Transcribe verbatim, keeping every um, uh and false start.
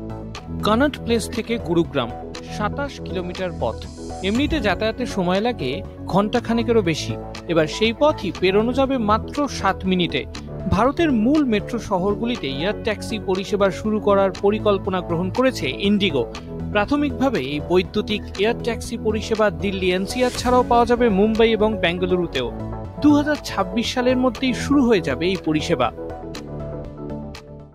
Connaught place থেকে গুরুগ্রাম সাতাশ kilometre পথ। এমনিতে যাতায়াতের সময় লাগে ঘন্টা খানেকেরও বেশি, এবার সেই পথই পেরোনো যাবে মাত্র সাত মিনিটে। ভারতের মূল মেট্রো শহরগুলিতে এয়ার ট্যাক্সি পরিষেবা শুরু করার পরিকল্পনা গ্রহণ করেছে ইন্ডিগো। প্রাথমিকভাবে এই বৈদ্যুতিক এয়ার ট্যাক্সি পরিষেবা দিল্লি এনসিআর ছাড়াও পাওয়া যাবে মুম্বাই এবং বেঙ্গালুরুতেও। দু হাজার ছাব্বিশ সালের মধ্যেই শুরু হয়ে যাবে এই পরিষেবা।